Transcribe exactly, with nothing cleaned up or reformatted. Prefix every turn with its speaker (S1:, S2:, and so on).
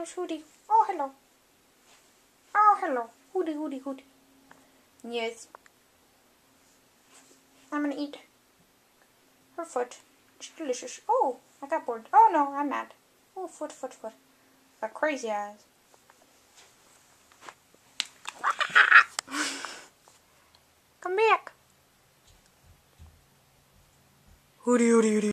S1: name's Hoody. Oh, hello. Oh, hello. Hoody, Hoody, Hoody. Yes. I'm gonna eat her foot. It's delicious. Oh, I got bored. Oh, no, I'm not. Oh, foot, foot, foot. Got crazy eyes. Come back. Hoody, Hoody, Hoody.